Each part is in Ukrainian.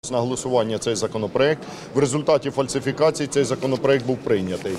ставиться на голосування цей законопроект. В результаті фальсифікацій цей законопроект був прийнятий.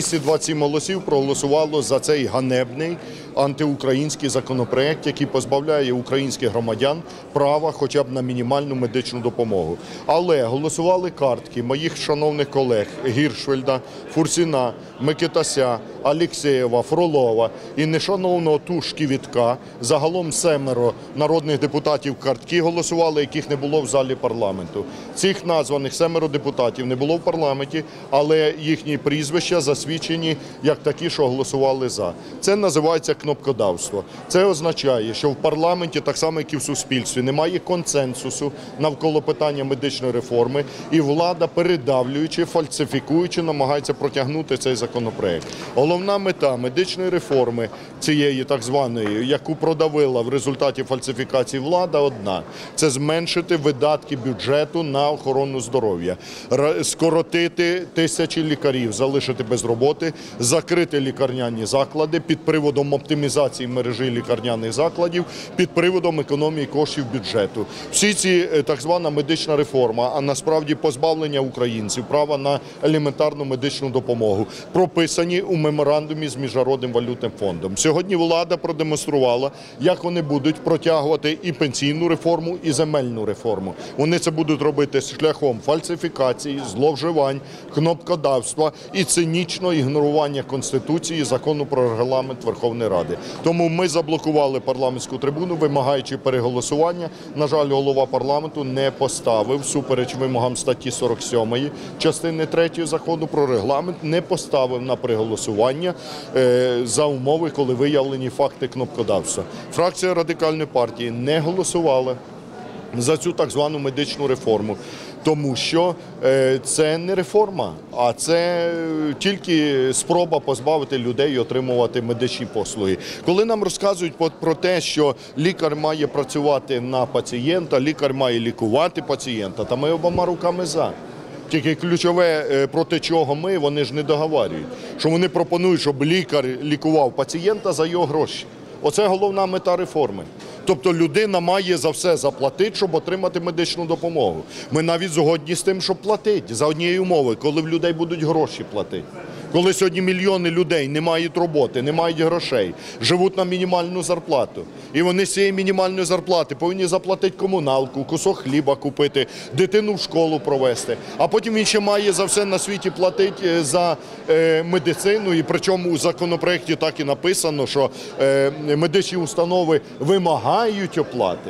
227 голосів проголосувало за цей ганебний антиукраїнський законопроект, який позбавляє українських громадян права хоча б на мінімальну медичну допомогу. Але голосували картки моїх шановних колег Гіршфельда, Фурсіна, Микитася, Алєксєєва, Фролова і нешановного Тушківітка. Загалом 7 народних депутатів картки голосували, яких не було в залі парламенту. Цих названих 7 депутатів не було в парламенті, але їхні прізвища засвідчені як такі, що голосували за. Це називається кнопкодавство. Це означає, що в парламенті, так само як і в суспільстві, немає консенсусу навколо питання медичної реформи, і влада, передавлюючи, фальсифікуючи, намагається протягнути цей законопроект. Головна мета медичної реформи, цієї так званої, яку продавила в результаті фальсифікації влада, одна – це зменшити видатки бюджету на охорону здоров'я, скоротити тисячі лікарів, залишити без роботи, закрити лікарняні заклади під приводом оптимізації мережі лікарняних закладів, під приводом економії коштів бюджету. Всі ці так звана медична реформа, а насправді позбавлення українців права на елементарну медичну допомогу, прописані у меморандумі з Міжнародним валютним фондом. Сьогодні влада продемонструвала, як вони будуть протягувати і пенсійну реформу, і земельну реформу. Вони це будуть робити шляхом фальсифікації, зловживань, кнопкодавства і цинічного ігнорування Конституції і Закону про регламент Верховної Ради. Тому ми заблокували парламентську трибуну, вимагаючи переголосування. На жаль, голова парламенту не поставив, всупереч вимогам статті 47 частини 3 Закону про регламент, не поставив на переголосування за умови, коли виявлені факти кнопкодавства. Фракція Радикальної партії не голосувала за цю так звану медичну реформу, тому що це не реформа, а це тільки спроба позбавити людей отримувати медичні послуги. Коли нам розказують про те, що лікар має працювати на пацієнта, лікар має лікувати пацієнта, та ми обома руками за. Тільки ключове, проти чого вони ж не договорюють, що вони пропонують, щоб лікар лікував пацієнта за його гроші. Оце головна мета реформи. Тобто людина має за все заплатити, щоб отримати медичну допомогу. Ми навіть згодні з тим, щоб платити, за однієї умови, коли в людей будуть гроші платити. Коли сьогодні мільйони людей не мають роботи, не мають грошей, живуть на мінімальну зарплату. І вони з цієї мінімальної зарплати повинні заплатити комуналку, кусок хліба купити, дитину в школу провести. А потім він ще має за все на світі платити за медицину. І причому у законопроекті так і написано, що медичні установи вимагають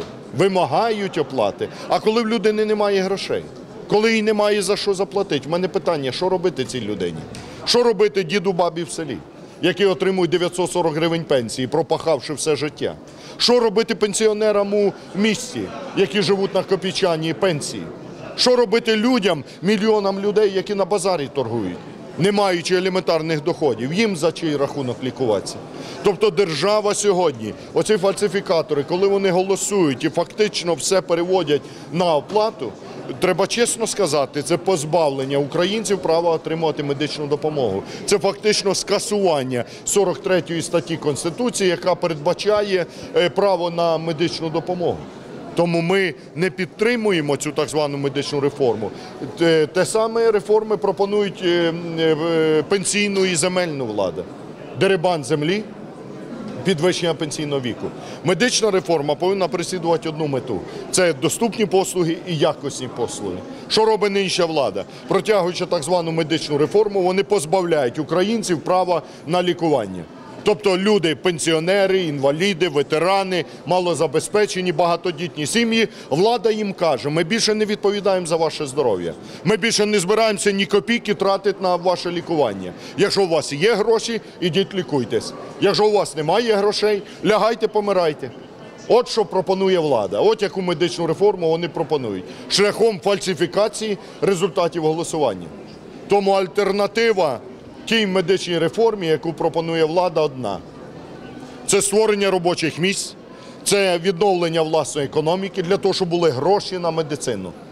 оплати. А коли в людини немає грошей? Коли їй немає за що заплатити? В мене питання, що робити цій людині? Що робити діду, бабі в селі, які отримують 940 гривень пенсії, пропахавши все життя? Що робити пенсіонерам у місті, які живуть на копійчаній пенсії? Що робити людям, мільйонам людей, які на базарі торгують, не маючи елементарних доходів? Їм за чий рахунок лікуватися? Тобто держава сьогодні, оці фальсифікатори, коли вони голосують і фактично все переводять на оплату, треба чесно сказати, це позбавлення українців права отримувати медичну допомогу. Це фактично скасування 43 статті Конституції, яка передбачає право на медичну допомогу. Тому ми не підтримуємо цю так звану медичну реформу. Те саме реформи пропонують пенсійну і земельну влада. Дерибан землі, підвищення пенсійного віку. Медична реформа повинна переслідувати одну мету – це доступні послуги і якісні послуги. Що робить нинішня влада? Протягуючи так звану медичну реформу, вони позбавляють українців права на лікування. Тобто люди, пенсіонери, інваліди, ветерани, малозабезпечені, багатодітні сім'ї, влада їм каже: ми більше не відповідаємо за ваше здоров'я. Ми більше не збираємося ні копійки тратити на ваше лікування. Якщо у вас є гроші, ідіть лікуйтесь. Якщо у вас немає грошей, лягайте, помирайте. От що пропонує влада, от яку медичну реформу вони пропонують. Шляхом фальсифікації результатів голосування. Тому альтернатива тій медичній реформі, яку пропонує влада, одна. Це створення робочих місць, це відновлення власної економіки для того, щоб були гроші на медицину.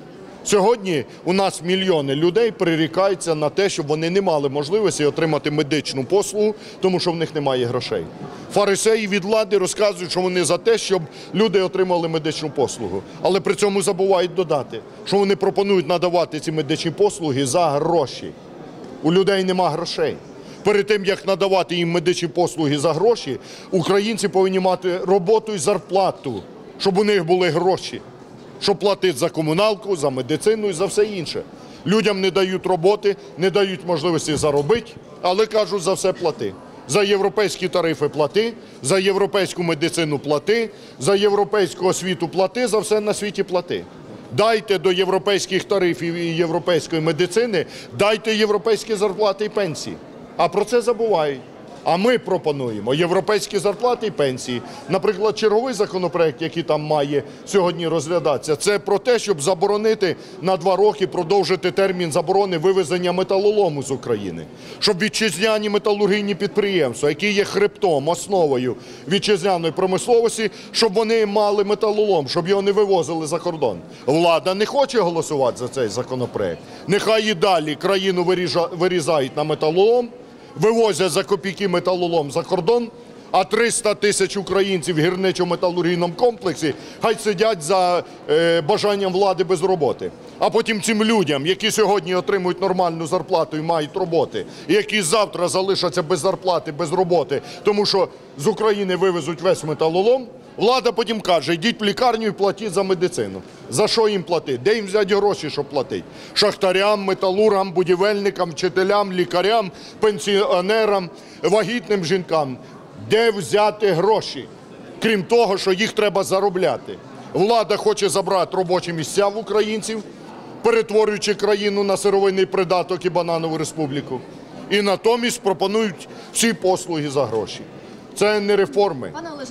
Сьогодні у нас мільйони людей прирікаються на те, щоб вони не мали можливості отримати медичну послугу, тому що в них немає грошей. Фарисеї від влади розказують, що вони за те, щоб люди отримали медичну послугу. Але при цьому забувають додати, що вони пропонують надавати ці медичні послуги за гроші. У людей нема грошей. Перед тим, як надавати їм медичні послуги за гроші, українці повинні мати роботу і зарплату, щоб у них були гроші. Щоб платити за комуналку, за медицину і за все інше. Людям не дають роботи, не дають можливості заробити, але кажуть, за все плати. За європейські тарифи плати, за європейську медицину плати, за європейську освіту плати, за все на світі плати. Дайте до європейських тарифів і європейської медицини, дайте європейські зарплати і пенсії. А про це забувають. А ми пропонуємо європейські зарплати і пенсії. Наприклад, черговий законопроект, який там має сьогодні розглядатися, це про те, щоб заборонити на 2 роки, продовжити термін заборони вивезення металолому з України. Щоб вітчизняні металургійні підприємства, які є хребтом, основою вітчизняної промисловості, щоб вони мали металолом, щоб його не вивозили за кордон. Влада не хоче голосувати за цей законопроект. Нехай і далі країну вирізають на металолом, вивозять за копійки металолом за кордон, а 300 тисяч українців в гірничо-металургійному комплексі хай сидять за бажанням влади без роботи. А потім цим людям, які сьогодні отримують нормальну зарплату і мають роботи, і які завтра залишаться без зарплати, без роботи, тому що з України вивезуть весь металолом, влада потім каже, йдіть в лікарню і платіть за медицину. За що їм платити? Де їм взяти гроші, щоб платити? Шахтарям, металургам, будівельникам, вчителям, лікарям, пенсіонерам, вагітним жінкам. Де взяти гроші? Крім того, що їх треба заробляти. Влада хоче забрати робочі місця в українців, перетворюючи країну на сировинний придаток і бананову республіку. І натомість пропонують всі послуги за гроші. Це не реформи,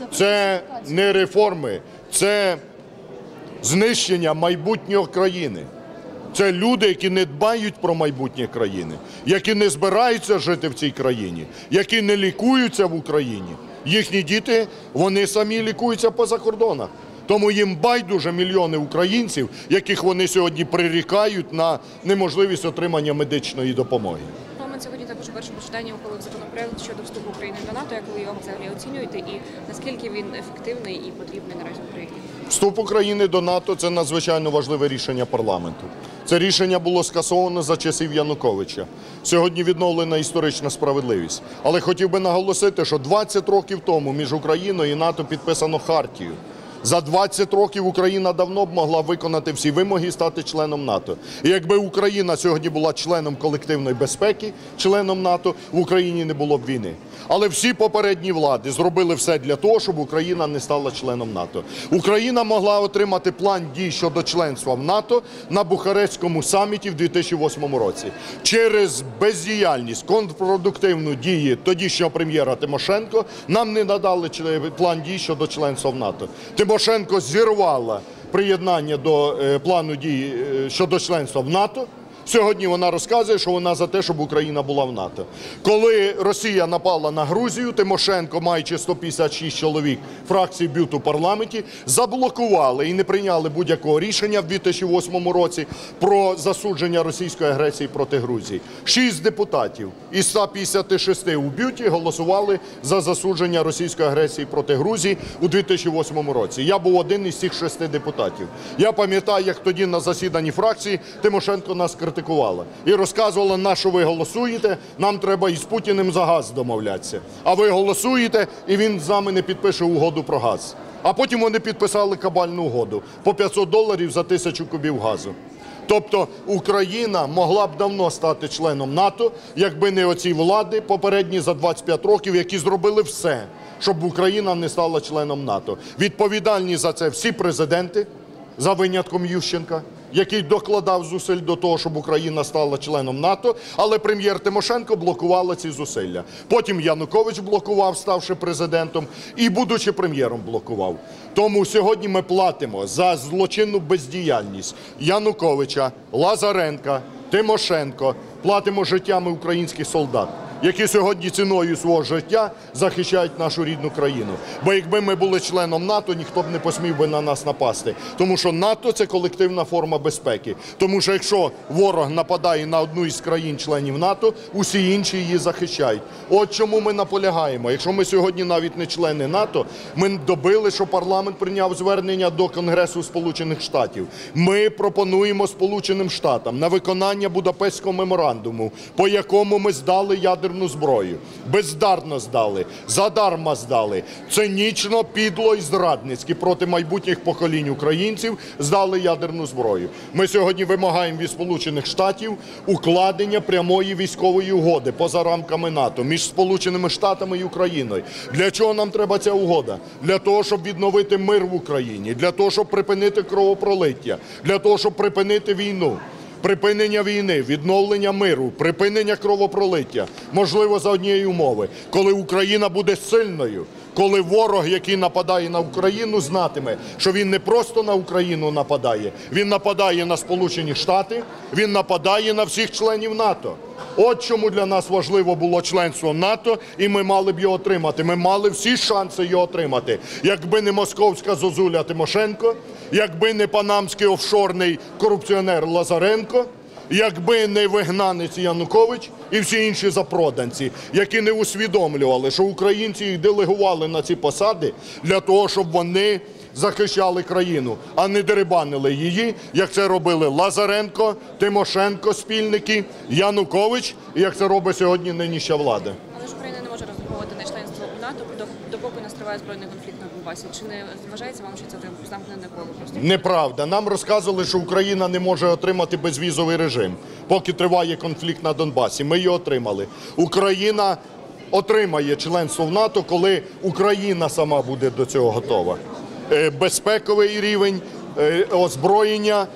це знищення майбутнього країни. Це люди, які не дбають про майбутнє країни, які не збираються жити в цій країні, які не лікуються в Україні. Їхні діти, вони самі лікуються поза кордонах. Тому їм байдуже мільйони українців, яких вони сьогодні прирікають на неможливість отримання медичної допомоги. Парламент сьогодні також у першому читанні ухвалив законопроект щодо вступу України до НАТО. Як ви його взагалі оцінюєте і наскільки він ефективний і потрібний наразі Україні? Вступ України до НАТО – це надзвичайно важливе рішення парламенту. Це рішення було скасовано за часів Януковича. Сьогодні відновлена історична справедливість. Але хотів би наголосити, що 20 років тому між Україною і НАТО підписано хартію. За 20 років Україна давно б могла виконати всі вимоги і стати членом НАТО. І якби Україна сьогодні була членом колективної безпеки, членом НАТО, в Україні не було б війни. Але всі попередні влади зробили все для того, щоб Україна не стала членом НАТО. Україна могла отримати план дій щодо членства в НАТО на Бухарестському саміті в 2008 році. Через бездіяльність, контрпродуктивну дії тодішнього прем'єра Тимошенко нам не надали план дій щодо членства в НАТО. Тимошенко зірвала приєднання до плану дій щодо членства в НАТО. Сьогодні вона розказує, що вона за те, щоб Україна була в НАТО. Коли Росія напала на Грузію, Тимошенко, маючи 156 чоловік фракції БЮТ у парламенті, заблокували і не прийняли будь-якого рішення в 2008 році про засудження російської агресії проти Грузії. 6 депутатів із 156 у БЮТі голосували за засудження російської агресії проти Грузії у 2008 році. Я був один із цих 6 депутатів. Я пам'ятаю, як тоді на засіданні фракції Тимошенко нас критикувала і розказувала, на що ви голосуєте, нам треба із Путіним за газ домовлятися. А ви голосуєте, і він з нами не підпише угоду про газ. А потім вони підписали кабальну угоду по $500 за 1000 кубів газу. Тобто Україна могла б давно стати членом НАТО, якби не оці влади попередні за 25 років, які зробили все, щоб Україна не стала членом НАТО. Відповідальні за це всі президенти, за винятком Ющенка, який докладав зусиль до того, щоб Україна стала членом НАТО, але прем'єр Тимошенко блокувала ці зусилля. Потім Янукович блокував, ставши президентом, і, будучи прем'єром, блокував. Тому сьогодні ми платимо за злочинну бездіяльність Януковича, Лазаренка, Тимошенко, платимо життями українських солдат, які сьогодні ціною свого життя захищають нашу рідну країну. Бо якби ми були членом НАТО, ніхто б не посмів би на нас напасти. Тому що НАТО – це колективна форма безпеки. Тому що якщо ворог нападає на одну із країн-членів НАТО, усі інші її захищають. От чому ми наполягаємо. Якщо ми сьогодні навіть не члени НАТО, ми добили, що парламент прийняв звернення до Конгресу Сполучених Штатів. Ми пропонуємо Сполученим Штатам на виконання Будапештського меморандуму, по якому ми здали ядерну зброю. Бездарно здали, задарма здали, цинічно, підло і зрадницьки проти майбутніх поколінь українців здали ядерну зброю. Ми сьогодні вимагаємо від Сполучених Штатів укладення прямої військової угоди поза рамками НАТО між Сполученими Штатами і Україною. Для чого нам треба ця угода? Для того, щоб відновити мир в Україні, для того, щоб припинити кровопролиття, для того, щоб припинити війну. Припинення війни, відновлення миру, припинення кровопролиття можливо за однієї умови, коли Україна буде сильною, коли ворог, який нападає на Україну, знатиме, що він не просто на Україну нападає, він нападає на Сполучені Штати, він нападає на всіх членів НАТО. От чому для нас важливо було членство в НАТО, і ми мали б його отримати. Ми мали всі шанси його отримати. Якби не московська зозуля Тимошенко, якби не панамський офшорний корупціонер Лазаренко, якби не вигнанець Янукович і всі інші запроданці, які не усвідомлювали, що українці їх делегували на ці посади для того, щоб вони захищали країну, а не дерибанили її, як це робили Лазаренко, Тимошенко, спільники, Янукович, і як це робить сьогодні нинішня влада. Але ж Україна не може розраховувати на членство у НАТО, допоки не триває збройний конфлікт на Донбасі. Чи не вважається вам, що це замкнене коло? Неправда. Нам розказували, що Україна не може отримати безвізовий режим, поки триває конфлікт на Донбасі. Ми його отримали. Україна отримає членство в НАТО, коли Україна сама буде до цього готова. Безпековий рівень, озброєння,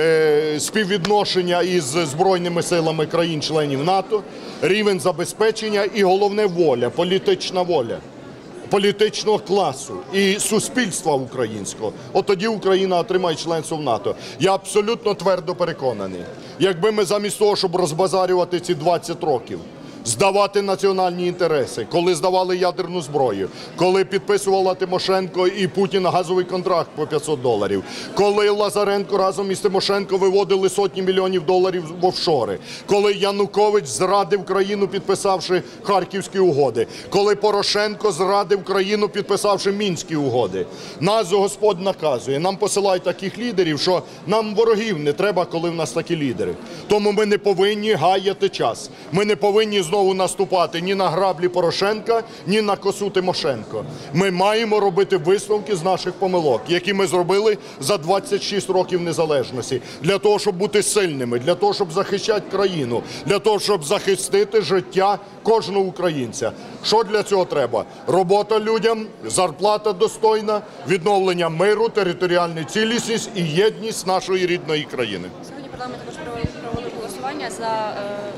співвідношення із Збройними силами країн-членів НАТО, рівень забезпечення і, головне, воля, політична воля політичного класу і суспільства українського. От тоді Україна отримає членство в НАТО. Я абсолютно твердо переконаний, якби ми замість того, щоб розбазарювати ці 20 років, здавати національні інтереси, коли здавали ядерну зброю, коли підписувала Тимошенко і Путін газовий контракт по $500, коли Лазаренко разом із Тимошенко виводили сотні мільйонів доларів в офшори, коли Янукович зрадив країну, підписавши Харківські угоди, коли Порошенко зрадив країну, підписавши Мінські угоди. Нас Господь наказує, нам посилають таких лідерів, що нам ворогів не треба, коли в нас такі лідери. Тому ми не повинні гаяти час. Ми не повинні знову наступати ні на граблі Порошенка, ні на косу Тимошенко. Ми маємо робити висновки з наших помилок, які ми зробили за 26 років незалежності. Для того, щоб бути сильними, для того, щоб захищати країну, для того, щоб захистити життя кожного українця. Що для цього треба? Робота людям, зарплата достойна, відновлення миру, територіальна цілісність і єдність нашої рідної країни. Сьогодні парламент також проводив голосування за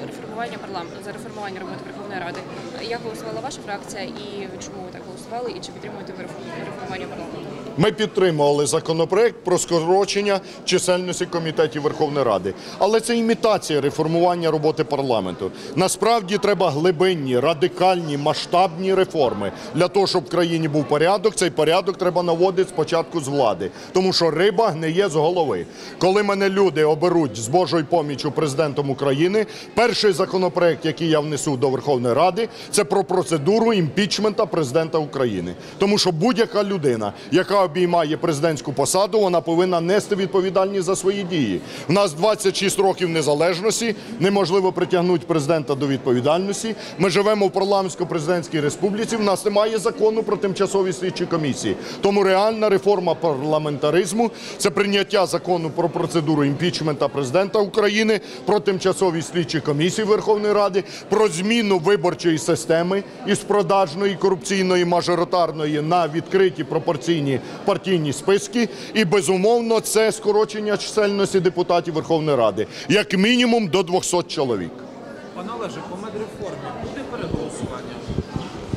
реформування роботи Верховної Ради. Як голосувала ваша фракція і чому ви так голосували, і чи підтримуєте ви реформування парламенту? Ми підтримували законопроект про скорочення чисельності комітетів Верховної Ради. Але це імітація реформування роботи парламенту. Насправді треба глибинні, радикальні, масштабні реформи. Для того, щоб в країні був порядок, цей порядок треба наводити спочатку з влади. Тому що риба гниє з голови. Коли мене люди оберуть з Божою поміччю президентом України, перший законопроект, який я внесу до Верховної Ради, це про процедуру імпічмента президента України. Тому що будь-яка людина, яка обіймає президентську посаду, вона повинна нести відповідальність за свої дії. У нас 26 років незалежності, неможливо притягнути президента до відповідальності. Ми живемо в парламентсько-президентській республіці, в нас немає закону про тимчасові слідчі комісії. Тому реальна реформа парламентаризму – це прийняття закону про процедуру імпічмента президента України, про тимчасові слідчі комісії Верховної Ради, про зміну виборчої системи із продажної, корупційної, мажоритарної на відкриті пропорційні партійні списки і, безумовно, це скорочення чисельності депутатів Верховної Ради, як мінімум до 200 чоловік. Пане Олеже, по медреформі буде переголосування?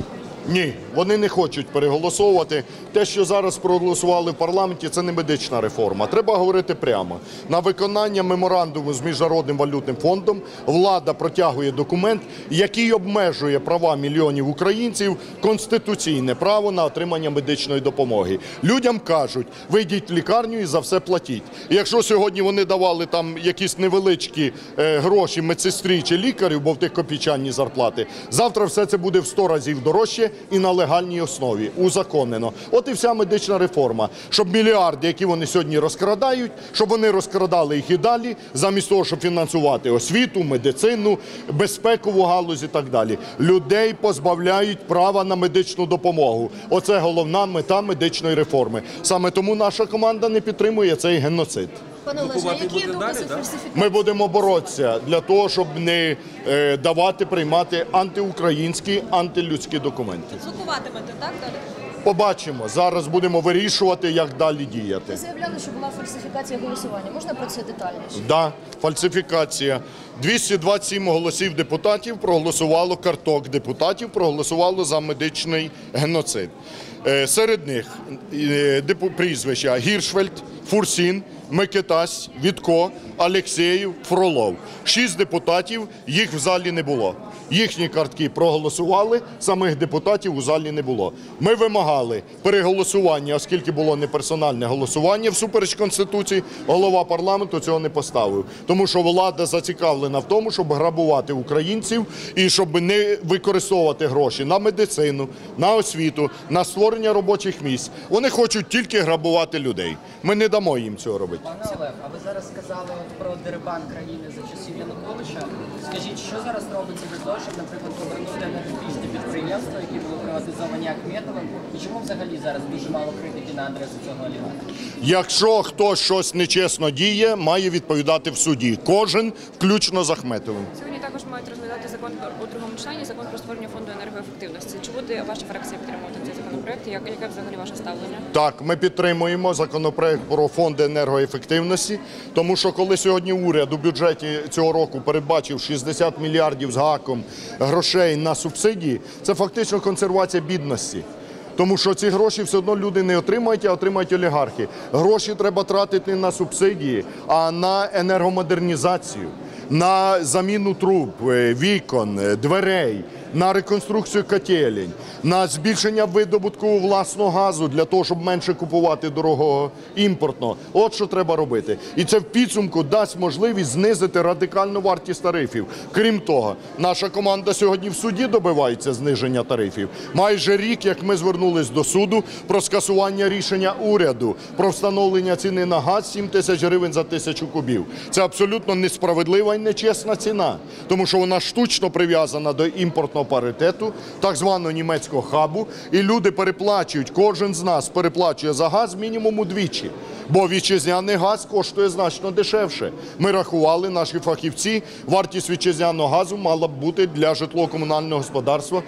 Ні, вони не хочуть переголосовувати. Те, що зараз проголосували в парламенті, це не медична реформа. Треба говорити прямо. На виконання меморандуму з Міжнародним валютним фондом влада протягує документ, який обмежує права мільйонів українців, конституційне право на отримання медичної допомоги. Людям кажуть, ви йдіть в лікарню і за все платіть. І якщо сьогодні вони давали там якісь невеличкі гроші медсестрі чи лікарю, бо в тих копійчані зарплати, завтра все це буде в 100 разів дорожче і на легальній основі, узаконено. От і вся медична реформа. Щоб мільярди, які вони сьогодні розкрадають, щоб вони розкрадали їх і далі, замість того, щоб фінансувати освіту, медицину, безпекову галузь і так далі. Людей позбавляють права на медичну допомогу. Оце головна мета медичної реформи. Саме тому наша команда не підтримує цей геноцид. Пане Олеже, які докази фальсифікації? Ми будемо боротися для того, щоб не давати приймати антиукраїнські, антилюдські документи. Блокуватимете, так, далі? Побачимо. Зараз будемо вирішувати, як далі діяти. Ви заявляли, що була фальсифікація голосування. Можна про це детальніше? Да, фальсифікація. 227 голосів депутатів проголосувало, карток депутатів проголосувало за медичний геноцид. Серед них прізвища Гіршфельд, Фурсін, Микитась, Вітко, Алєксєєв, Фролов. 6 депутатів, їх в залі не було. Їхні картки проголосували, самих депутатів у залі не було. Ми вимагали переголосування, оскільки було неперсональне голосування всупереч Конституції, голова парламенту цього не поставив. Тому що влада зацікавлена в тому, щоб грабувати українців і щоб не використовувати гроші на медицину, на освіту, на створення робочих місць. Вони хочуть тільки грабувати людей. Ми не дамо їм цього робити. Пане Олег, а ви зараз сказали про дерибан країни за часів Януковича. Скажіть, що зараз робиться для того, щоб, наприклад, повернути енергетичні підприємства, які були приватизовані Ахметовим? І чому взагалі зараз дуже мало критики на адресу цього олігарха? Якщо хтось щось нечесно діє, має відповідати в суді. Кожен, включно з Ахметовим. Сьогодні також мають розглядати закон у другому читанні, закон про створення фонду енергоефективності. Чи буде ваша фракція підтримувати цей законопроект? Яке взагалі ваше ставлення? Так, ми підтримуємо законопроект про фонд енергоефективності, тому що коли сьогодні уряд у бюджеті цього року передбачив 60 мільярдів з гаком грошей на субсидії, це фактично консервація бідності. Тому що ці гроші все одно люди не отримають, а отримають олігархи. Гроші треба тратити не на субсидії, а на енергомодернізацію, на заміну труб, вікон, дверей, на реконструкцію котелень, на збільшення видобутку власного газу для того, щоб менше купувати дорогого імпортного. От що треба робити. І це в підсумку дасть можливість знизити радикальну вартість тарифів. Крім того, наша команда сьогодні в суді добивається зниження тарифів. Майже рік, як ми звернулись до суду про скасування рішення уряду про встановлення ціни на газ 7 тисяч гривень за 1000 кубів. Це абсолютно несправедлива і нечесна ціна, тому що вона штучно прив'язана до імпортного паритету, так званого німецького хабу, і люди переплачують, кожен з нас переплачує за газ мінімум удвічі, бо вітчизняний газ коштує значно дешевше. Ми рахували, наші фахівці, вартість вітчизняного газу мала б бути для житлово-комунального господарства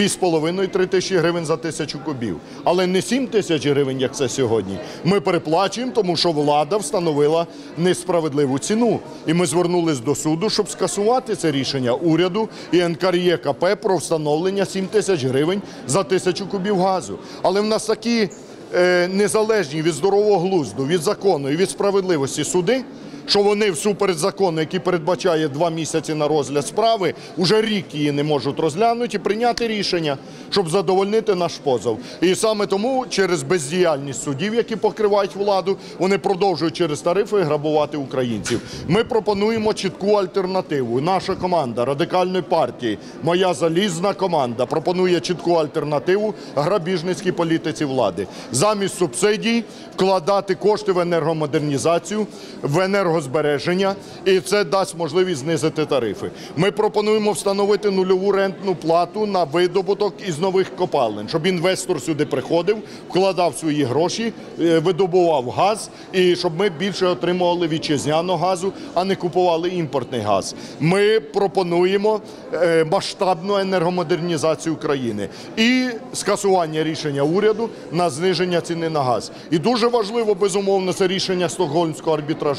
2,5-3 тисячі гривень за 1000 кубів. Але не 7 тисяч гривень, як це сьогодні. Ми переплачуємо, тому що влада встановила несправедливу ціну. І ми звернулись до суду, щоб скасувати це рішення уряду і НКРЕКП про встановлення 7 тисяч гривень за 1000 кубів газу. Але в нас такі незалежні від здорового глузду, від закону і від справедливості суди, що вони всупереч закону, який передбачає 2 місяці на розгляд справи, уже рік її не можуть розглянути і прийняти рішення, щоб задовольнити наш позов. І саме тому через бездіяльність судів, які покривають владу, вони продовжують через тарифи грабувати українців. Ми пропонуємо чітку альтернативу. Наша команда Радикальної партії, моя залізна команда, пропонує чітку альтернативу грабіжницькій політиці влади. Замість субсидій вкладати кошти в енергомодернізацію, в енергозбереження, і це дасть можливість знизити тарифи. Ми пропонуємо встановити нульову рентну плату на видобуток із нових копалин, щоб інвестор сюди приходив, вкладав свої гроші, видобував газ, і щоб ми більше отримували вітчизняного газу, а не купували імпортний газ. Ми пропонуємо масштабну енергомодернізацію країни і скасування рішення уряду на зниження ціни на газ. І дуже важливо, безумовно, це рішення Стокгольмського арбітражу.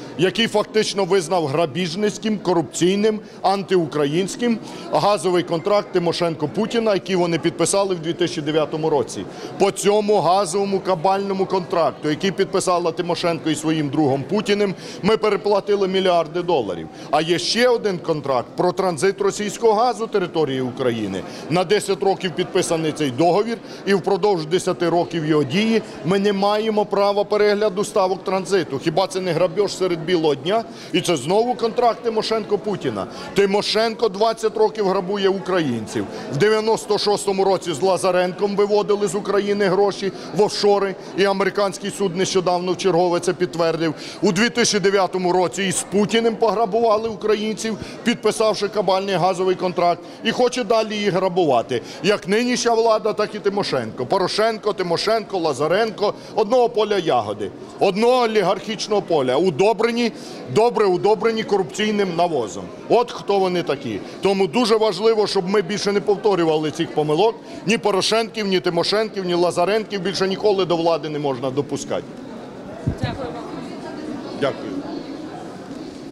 який фактично визнав грабіжницьким, корупційним, антиукраїнським газовий контракт Тимошенко-Путіна, який вони підписали в 2009 році. По цьому газовому кабальному контракту, який підписала Тимошенко і своїм другом Путіним, ми переплатили мільярди доларів. А є ще один контракт про транзит російського газу території України. На 10 років підписаний цей договір, і впродовж 10 років його дії ми не маємо права перегляду ставок транзиту. Хіба це не грабіж серед білого дня? І це знову контракт Тимошенко-Путіна. Тимошенко 20 років грабує українців. В 96-му році з Лазаренком виводили з України гроші в офшори, і американський суд нещодавно вчергове це підтвердив. У 2009 році і з Путіним пограбували українців, підписавши кабальний газовий контракт, і хоче далі їх грабувати. Як нинішня влада, так і Тимошенко. Порошенко, Тимошенко, Лазаренко – одного поля ягоди, одного олігархічного поля, удобрені, добре удобрені корупційним навозом. От хто вони такі. Тому дуже важливо, щоб ми більше не повторювали цих помилок. Ні Порошенків, ні Тимошенків, ні Лазаренків більше ніколи до влади не можна допускати. Дякую вам. Дякую.